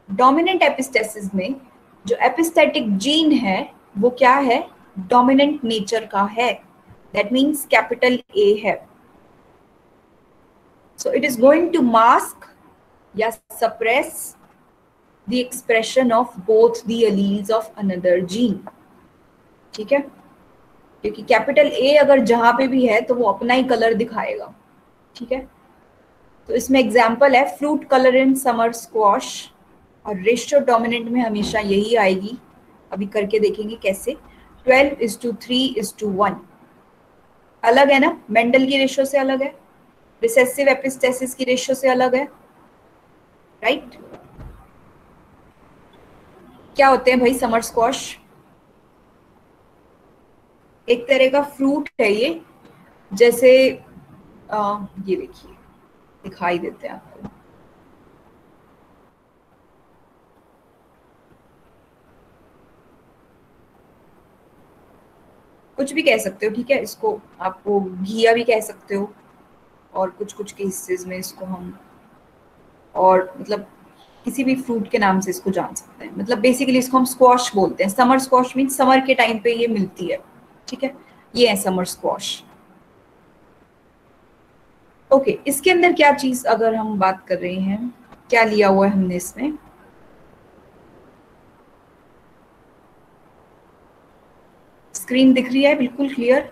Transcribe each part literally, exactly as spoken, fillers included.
Dominant epistasis में जो epistatic gene है वो क्या है, डोमिनेंट नेचर का है, दैट मीन्स कैपिटल ए है. So it is going to mask या suppress the expression of both the alleles of another gene. ठीक है, क्योंकि कैपिटल ए अगर जहां पे भी है तो वो अपना ही कलर दिखाएगा. ठीक है, तो इसमें एग्जाम्पल है fruit colour in summer squash, और रेशियो डोमिनेंट में हमेशा यही आएगी. अभी करके देखेंगे कैसे. Twelve is to three is to one, अलग है ना, मेंडल की रेशियो से अलग है, रिसेसिव एपिस्टेसिस की रेशियो से अलग है, राइट right? क्या होते हैं भाई समर स्क्वाश? एक तरह का फ्रूट है ये, जैसे आ, ये देखिए दिखाई देते हैं आपको. कुछ भी कह सकते हो, ठीक है, इसको आपको घिया भी कह सकते हो, और कुछ कुछ केसेस में इसको हम और मतलब किसी भी फ्रूट के नाम से इसको जान सकते हैं. मतलब बेसिकली इसको हम स्क्वाश बोलते हैं. समर स्क्वाश मीन्स समर के टाइम पे ये मिलती है. ठीक है, ये है समर स्क्वाश. ओके okay, इसके अंदर क्या चीज अगर हम बात कर रहे हैं, क्या लिया हुआ है हमने इसमें, स्क्रीन दिख रही है बिल्कुल clear?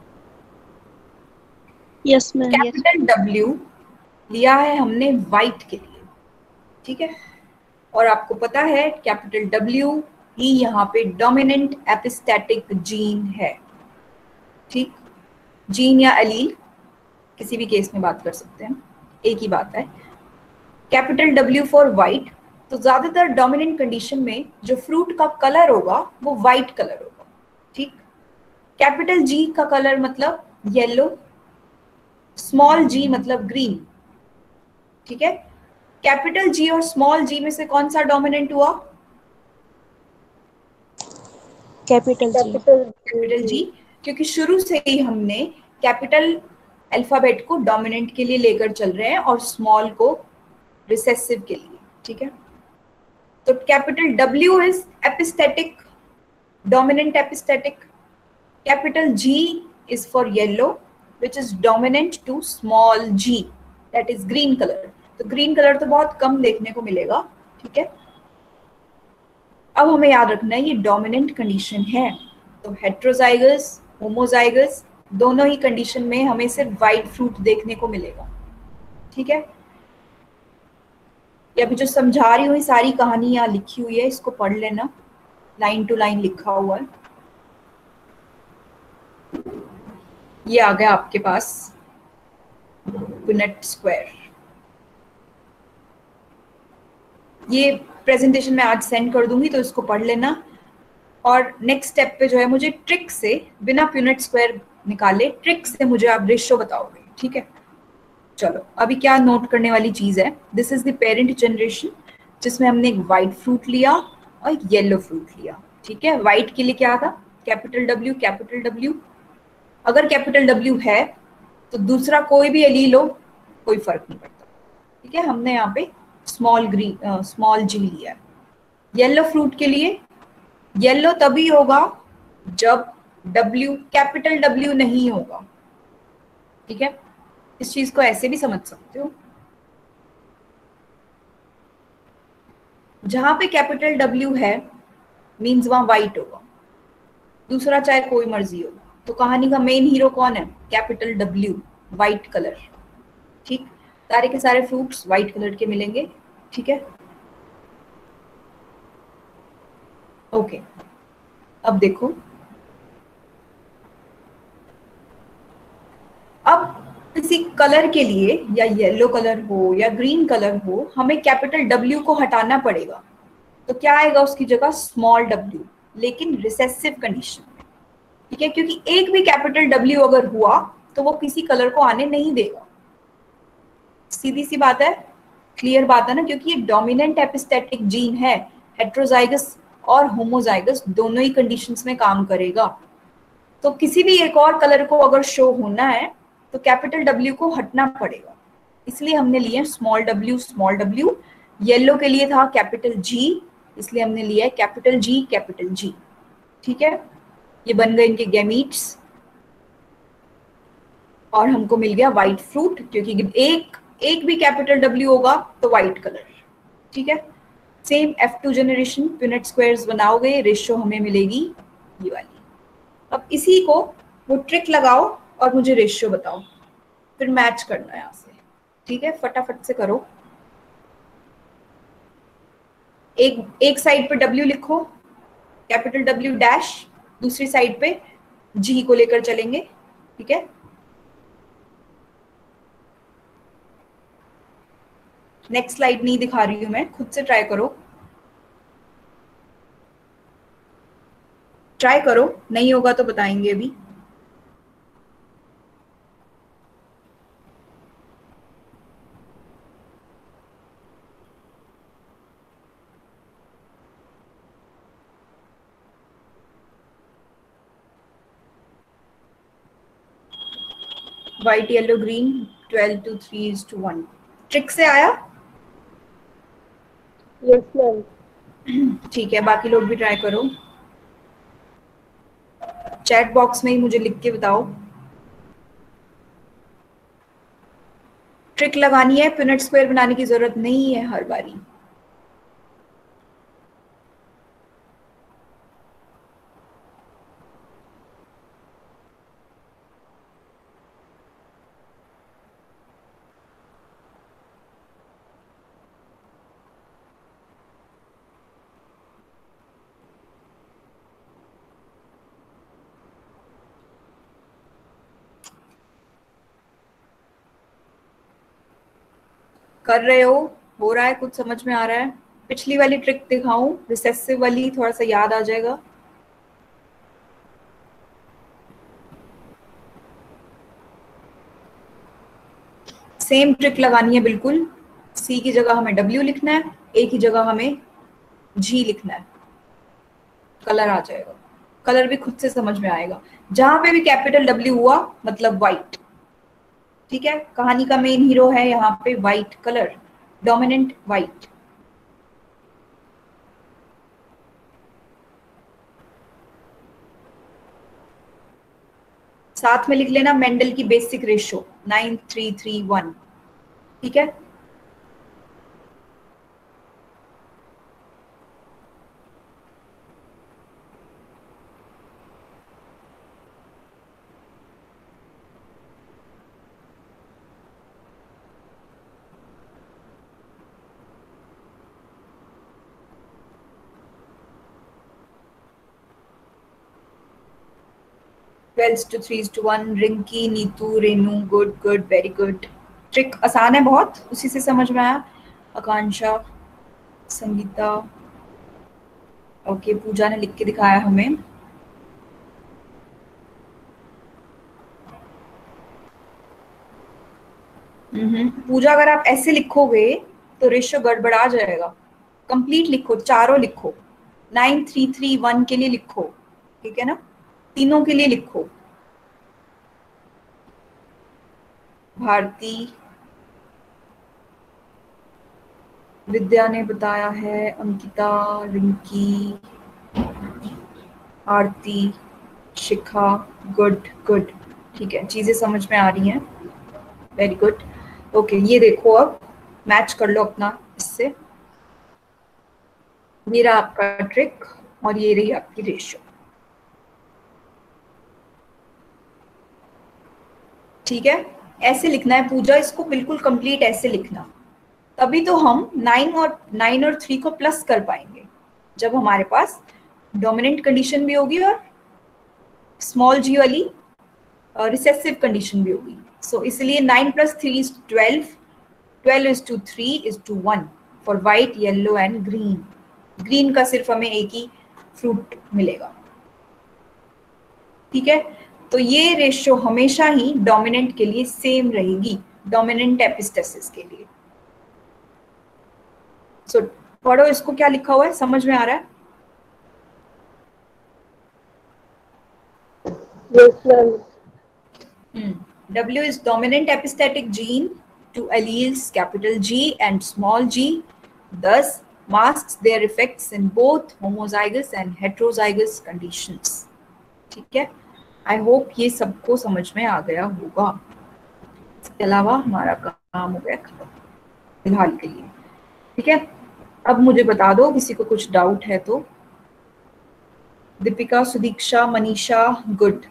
Yes ma'am. Capital W लिया है हमने वाइट के लिए. ठीक है, और आपको पता है कैपिटल डब्ल्यू ही यहाँ पे डोमिनेंट एपिस्टेटिक जीन है. ठीक, जीन या एलील किसी भी केस में बात कर सकते हैं, एक ही बात है. कैपिटल डब्ल्यू फॉर वाइट, तो ज्यादातर डोमिनेंट कंडीशन में जो फ्रूट का कलर होगा वो वाइट कलर होगा. ठीक, कैपिटल जी का कलर मतलब येलो, स्मॉल जी मतलब ग्रीन. ठीक है, कैपिटल जी और स्मॉल जी में से कौन सा डोमिनेंट हुआ? Capital G. कैपिटल जी, क्योंकि शुरू से ही हमने कैपिटल अल्फाबेट को डोमिनेंट के लिए लेकर चल रहे हैं और स्मॉल को रिसेसिव के लिए. ठीक है, तो capital W is epistatic, dominant epistatic. Capital G is for yellow which is dominant to small G, that is green colour. तो ग्रीन कलर तो बहुत कम देखने को मिलेगा. ठीक है, अब हमें याद रखना है ये डोमिनेंट कंडीशन है, तो हेट्रोजाइगस, होमोजाइगस दोनों ही कंडीशन में हमें सिर्फ वाइट फ्रूट देखने को मिलेगा. ठीक है, ये अभी जो समझा रही हूँ ये सारी कहानी यहाँ लिखी हुई है, इसको पढ़ लेना, लाइन टू लाइन लिखा हुआ है. ये आ गया आपके पास पुनेट स्क्वायर. ये प्रेजेंटेशन में आज सेंड कर दूंगी तो इसको पढ़ लेना. और नेक्स्ट स्टेप पे जो है मुझे ट्रिक से, बिना प्यूनेट स्क्वायर निकाले ट्रिक से मुझे आप रेशियो बताओगे. ठीक है, चलो अभी क्या नोट करने वाली चीज है, this is the parent generation जिसमें हमने एक व्हाइट फ्रूट लिया और एक येलो फ्रूट लिया. ठीक है, व्हाइट के लिए क्या था, कैपिटल डब्ल्यू, कैपिटल डब्ल्यू. अगर कैपिटल डब्ल्यू है तो दूसरा कोई भी एलील हो कोई फर्क नहीं पड़ता. ठीक है, हमने यहाँ पे स्मॉल ग्रीन स्मॉल जी लिया. येलो फ्रूट के लिए येलो तभी होगा जब W कैपिटल W नहीं होगा. ठीक है, इस चीज को ऐसे भी समझ सकते हो, जहां पे कैपिटल W है मींस वहां व्हाइट होगा, दूसरा चाहे कोई मर्जी हो. तो कहानी का मेन हीरो कौन है, कैपिटल W, व्हाइट कलर. ठीक, सारे के सारे फ्रूट्स व्हाइट कलर के मिलेंगे. ठीक है, ओके okay. अब देखो, अब किसी कलर के लिए या येलो कलर हो या ग्रीन कलर हो हमें कैपिटल डब्ल्यू को हटाना पड़ेगा. तो क्या आएगा उसकी जगह, स्मॉल डब्ल्यू, लेकिन रिसेसिव कंडीशन में. ठीक है, क्योंकि एक भी कैपिटल डब्ल्यू अगर हुआ तो वो किसी कलर को आने नहीं देगा. सीधी सी बात है, क्लियर बात है ना, क्योंकि ये डोमिनेंट एपिस्टेटिक जीन है. हेट्रोजाइगस और होमोजाइगस दोनों ही कंडीशंस में काम करेगा. तो किसी भी एक और कलर को अगर शो होना है तो कैपिटल डब्ल्यू को हटना पड़ेगा. इसलिए हमने लिए small W, small W, yellow के लिए था कैपिटल जी, इसलिए हमने लिया है कैपिटल जी कैपिटल जी। ठीक है, ये बन गए इनके गैमीट्स और हमको मिल गया व्हाइट फ्रूट, क्योंकि एक एक भी कैपिटल डब्ल्यू होगा तो व्हाइट कलर। ठीक है, same F two generation Punnett squares बनाओगे, रेशियो हमें मिलेगी ये वाली। अब इसी को वो ट्रिक लगाओ और मुझे रेशियो बताओ, फिर मैच करना है यहाँ से। ठीक है, फटाफट से करो। एक एक साइड पे डब्ल्यू लिखो, कैपिटल डब्ल्यू डैश, दूसरी साइड पे जी को लेकर चलेंगे। ठीक है, नेक्स्ट स्लाइड नहीं दिखा रही हूं मैं, खुद से ट्राई करो, ट्राई करो, नहीं होगा तो बताएंगे अभी। White yellow green twelve to three is to one, trick से आया? Yes ma'am. ठीक है, बाकी लोग भी ट्राई करो, चैट बॉक्स में ही मुझे लिख के बताओ। ट्रिक लगानी है, प्यूनेट स्क्वायर बनाने की जरूरत नहीं है हर बारी। कर रहे हो हो रहा है, कुछ समझ में आ रहा है? पिछली वाली ट्रिक दिखाऊं, रिसेसिव वाली, थोड़ा सा याद आ जाएगा। सेम ट्रिक लगानी है बिल्कुल, सी की जगह हमें डब्ल्यू लिखना है, ए की जगह हमें जी लिखना है, कलर आ जाएगा, कलर भी खुद से समझ में आएगा। जहां पे भी कैपिटल डब्ल्यू हुआ मतलब व्हाइट। ठीक है, कहानी का मेन हीरो है यहाँ पे व्हाइट कलर, डोमिनेंट व्हाइट। साथ में लिख लेना मेंडल की basic ratio nine three three one. ठीक है, twelve to three to one, Rinki, Neetu, Renu, good good very good. Trick आसान है बहुत, उसी से समझ में आया। आकांक्षा, संगीता, ओके, पूजा ने लिख के दिखाया हमें। हम्म, पूजा अगर आप ऐसे लिखोगे तो रेशियो गड़बड़ा जाएगा। कंप्लीट लिखो, चारों लिखो, नाइन थ्री थ्री वन के लिए लिखो। ठीक है ना, तीनों के लिए लिखो। भारती, विद्या ने बताया है, अंकिता, रिंकी, आरती, शिखा, गुड गुड। ठीक है, चीजें समझ में आ रही हैं, वेरी गुड। ओके, ये देखो, अब मैच कर लो अपना इससे। ये रहा आपका ट्रिक और ये रही आपकी रेशियो। ठीक है, ऐसे लिखना है पूजा, इसको बिल्कुल कंप्लीट ऐसे लिखना, तभी तो हम नाइन और नाइन और थ्री को प्लस कर पाएंगे, जब हमारे पास डोमिनेंट कंडीशन भी होगी और स्मॉल जी वाली रिसेसिव कंडीशन भी होगी। सो so, इसलिए nine plus three is twelve, twelve is to three is to one for white, yellow and green. Green का सिर्फ हमें एक ही फ्रूट मिलेगा। ठीक है, तो ये रेशियो हमेशा ही डोमिनेंट के लिए सेम रहेगी, डोमिनेंट एपिस्टेसिस के लिए। सो so, पढ़ो इसको, क्या लिखा हुआ है, समझ में आ रहा है? Yes ma'am. Hmm. W is dominant epistatic gene to alleles capital G and small g. Thus, masks their effects in both homozygous and heterozygous conditions. ठीक है, आई होप ये सबको समझ में आ गया होगा। इसके अलावा हमारा काम हो गया खत्म फिलहाल के लिए। ठीक है, अब मुझे बता दो किसी को कुछ डाउट है तो। दीपिका, सुदीक्षा, मनीषा, गुड।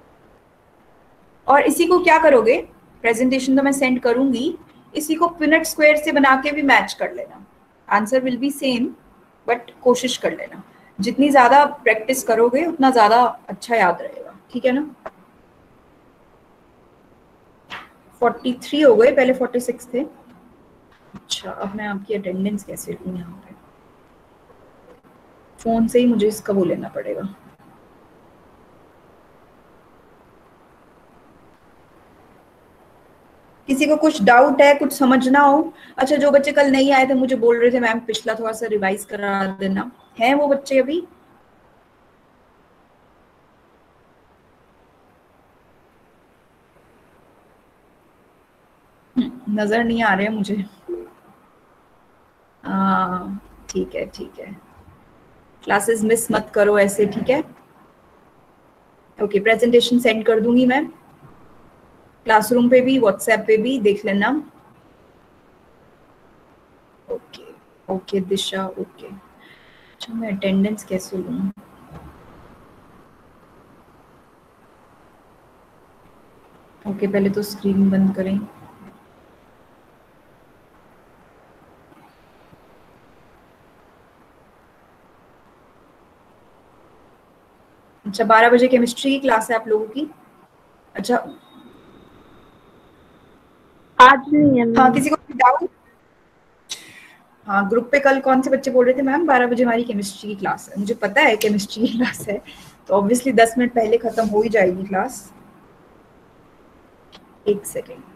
और इसी को क्या करोगे, प्रेजेंटेशन तो मैं सेंड करूंगी, इसी को पिनट स्क्वायर से बना के भी मैच कर लेना। Answer will be same, but कोशिश कर लेना। जितनी ज्यादा प्रैक्टिस करोगे उतना ज्यादा अच्छा याद रहेगा। ठीक है ना। तैंतालीस हो गए, पहले छियालीस थे। अच्छा, अब मैं आपकी अटेंडेंस कैसे लूँ यहाँ पे? फोन से ही मुझे इसका वो लेना पड़ेगा। किसी को कुछ डाउट है, कुछ समझना हो? अच्छा, जो बच्चे कल नहीं आए थे मुझे बोल रहे थे मैम पिछला थोड़ा सा रिवाइज करा देना, है वो बच्चे अभी? नजर नहीं आ रहे हैं मुझे। हाँ ठीक है ठीक है, क्लासेस मिस मत करो ऐसे। ठीक है, ओके, प्रेजेंटेशन सेंड कर दूंगी मैं क्लासरूम पे भी, व्हाट्सएप पे भी, देख लेना। Okay okay Disha, okay. अच्छा, मैं अटेंडेंस कैसे लूँ? ओके, पहले तो स्क्रीन बंद करें। अच्छा, बारह बजे केमिस्ट्री की क्लास है आप लोगों की? अच्छा, आज नहीं है। हाँ किसी को डाउट? हाँ, ग्रुप पे कल कौन से बच्चे बोल रहे थे मैम बारह बजे हमारी केमिस्ट्री की क्लास है? मुझे पता है केमिस्ट्री की क्लास है, तो ऑब्वियसली दस मिनट पहले खत्म हो ही जाएगी क्लास। एक सेकेंड।